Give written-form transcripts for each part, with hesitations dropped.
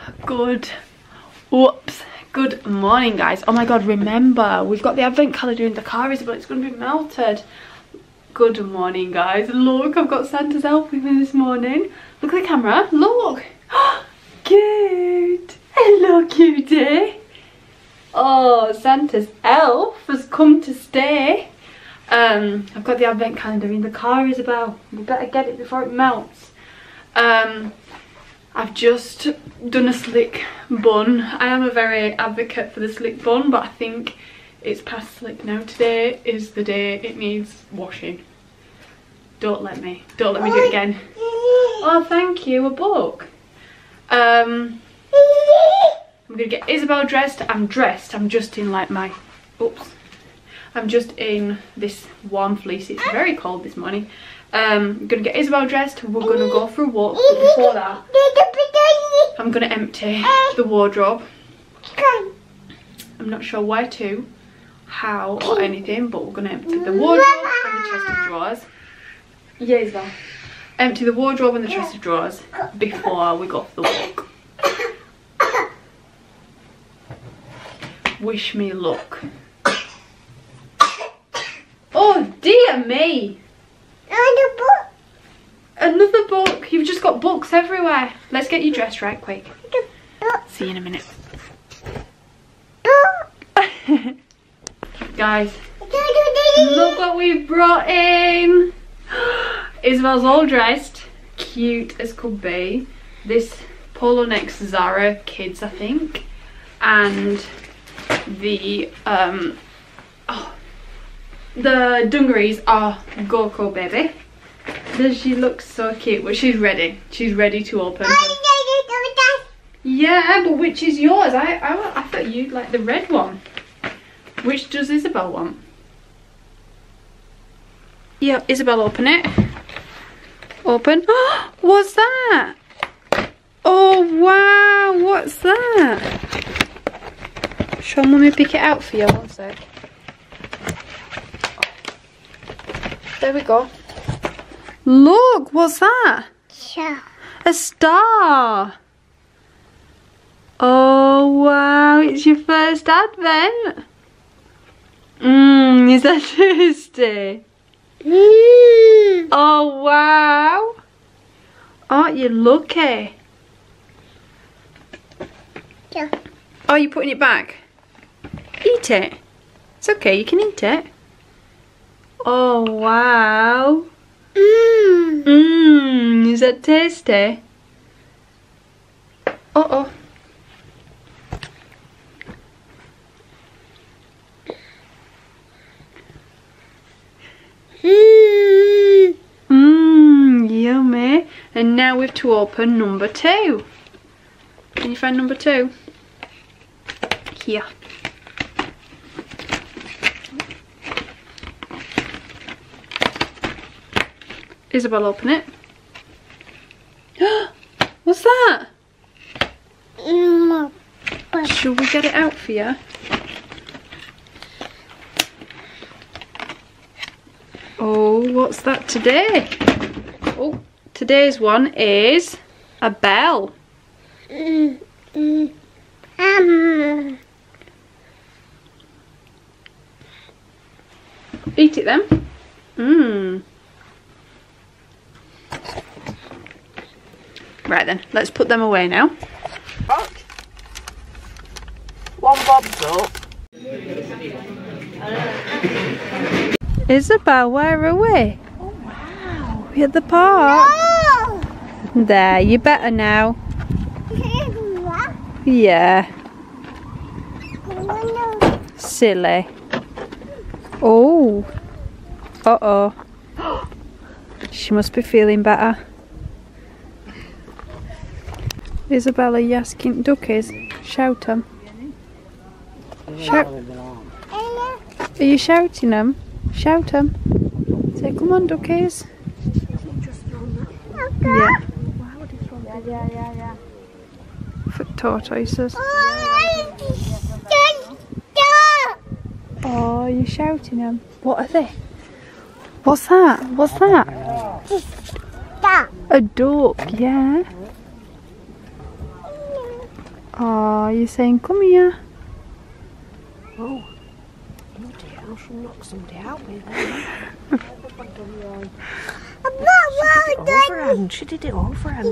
Good morning, guys. Oh my god, remember, we've got the advent calendar in the car, Isabel. It's going to be melted. Good morning, guys. Look, I've got Santa's elf with me this morning. Look at the camera. Look. Cute. Hello, cutie. Oh, Santa's elf has come to stay. I've got the advent calendar in the car, Isabel. We better get it before it melts. I've just done a slick bun. I am a very advocate for the slick bun, but I think it's past slick now. Today is the day it needs washing. Don't let me do it again. Oh, thank you, a book. I'm gonna get Isabel dressed. I'm just in like my, I'm just in this warm fleece. It's very cold this morning. I'm gonna get Isabel dressed. We're gonna go for a walk, but before that I'm gonna empty the wardrobe. I'm not sure where to, how, or anything, but we're gonna empty the wardrobe and the chest of drawers. Yeah, Isabel. Empty the wardrobe and the chest of drawers before we go for the walk. Wish me luck. Oh dear me! Another book. You've just got books everywhere. Let's get you dressed right quick. See you in a minute. Guys, look what we've brought in. Isabel's all dressed, cute as could be. This polo neck's Zara Kids, I think, and the dungarees are Go-Go Baby. Does she look so cute? But she's ready. She's ready to open. Yeah, but which is yours? I thought you'd like the red one. Which does Isabel want? Yeah, Isabel, open it. Open. What's that? Oh wow, what's that? Shall Mummy pick it out for you? One sec. There we go. Look, what's that? Star. A star. Oh wow, it's your first advent. Is that tasty? Oh wow. Aren't you lucky? Yeah. Oh, you're putting it back? Eat it. It's okay, you can eat it. Oh wow. Is that tasty? Uh-oh. Yummy. And now we have to open number 2. Can you find number 2? Here. Isabel, open it. What's that? Should we get it out for you? Oh, what's that today? Oh, today's one is a bell. Eat it then. Right then, let's put them away now. One bob's up. Isabel, where are we? Oh wow. We're at the park. No. There, you better now. Yeah. Silly. Oh. Uh-oh. She must be feeling better. Isabella, are you asking duckies? Shout them. Shout. Are you shouting them? Shout them. Say, come on, duckies. Yeah. For tortoises. Oh, you're shouting them. What are they? What's that? What's that? A duck, yeah. Oh, you're saying come here? Oh, bloody hell, she'll knock somebody out with her. She did it overhand.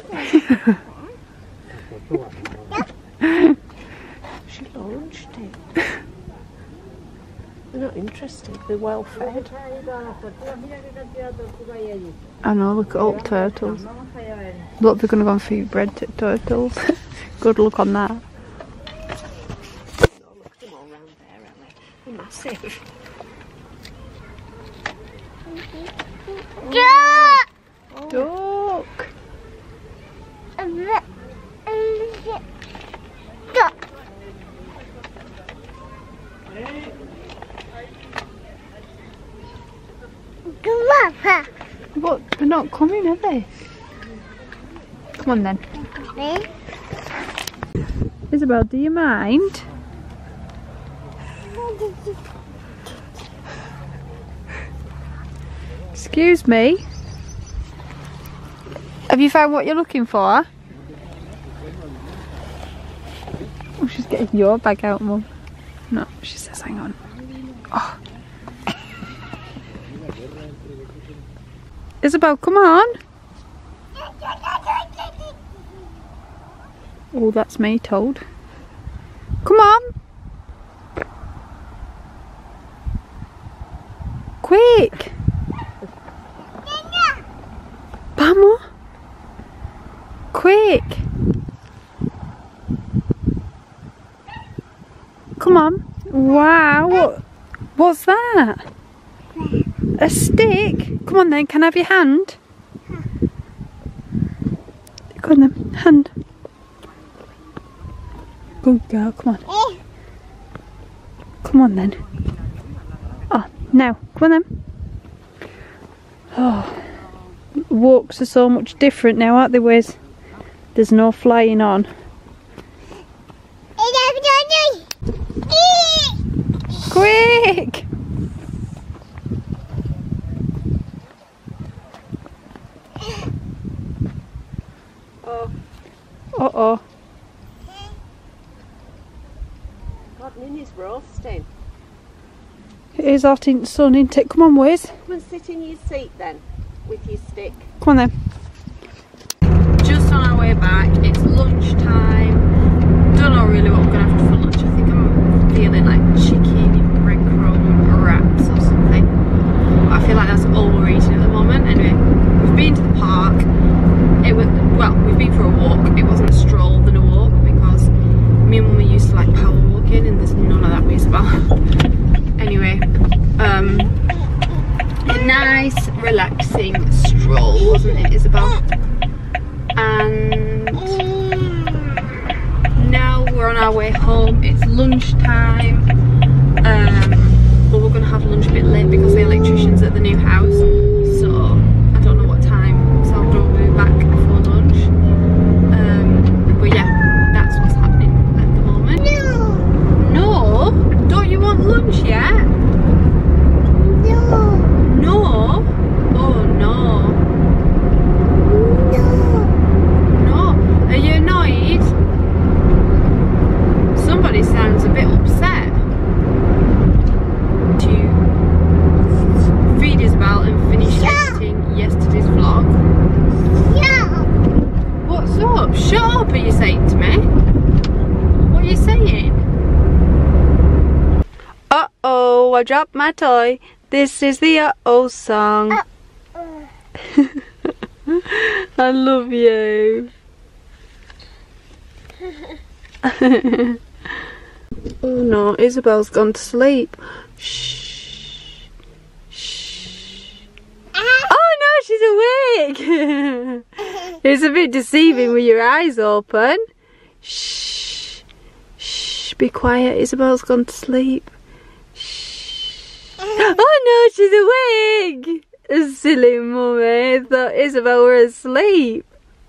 She launched it. They're not interested, they're well fed. I know, look at all the turtles. Look, they're going to go and feed bread to turtles. Good luck on that. Oh, look at them all round there, Ellie. They're massive. Duck! What? They're not coming, are they? Come on then. Isabel, do you mind? Excuse me? Have you found what you're looking for? Oh, she's getting your bag out, Mum. No, she says hang on. Oh. Isabel, come on. Oh, that's me told. Come on. Quick. Vamos. Quick. Come on. Wow. What's that? A stick? Come on then, can I have your hand? Go on then, hand. Good girl, come on. Come on then. Oh, now, come on then. Oh, walks are so much different now, aren't they, Wiz? There's no flying on. Quick! Oh. Uh-oh. God, Minnie's roasting. It is hot in the sun, isn't it? Come on, Wiz. Come and sit in your seat then, with your stick. Come on then. Just on our way back, it's lunchtime. Don't know really what we're going to have for lunch. I think I'm feeling like chicken and breadcrumb wraps or something. But I feel like that's all we're eating at the moment. Anyway, we've been to the park. It was, well, we've been for a walk. It wasn't a stroll than a walk because me and Mummy used to like power walking and there's none of that with Isabel. Anyway, a nice relaxing stroll, wasn't it, Isabel? And now we're on our way home. It's lunchtime, but we're gonna have lunch a bit late because the electrician's at the new house, so I don't know what time, so I'm gonna be back before lunch. But yeah, that's what's happening at the moment. No, don't you want lunch yet? No. Oh no. Are you annoyed? Somebody sounds a bit upset. To feed Isabel and finish editing yesterday's vlog. What's up? Shut up, are you saying to me? What are you saying? Uh-oh, I dropped my toy. This is the uh-oh song. I love you. Oh no, Isabel's gone to sleep. Shh. Shh. Oh no, she's awake. It's a bit deceiving with your eyes open. Shh. Shh. Be quiet, Isabel's gone to sleep. Shh. Oh no, she's awake. Silly mummy, thought Isabel were asleep.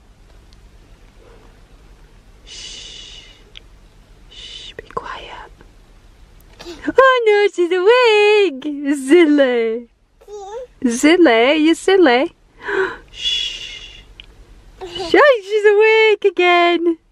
Shh. Shh, be quiet. Oh no, she's awake. Silly. Silly, you silly. Shh. Shh, she's awake again.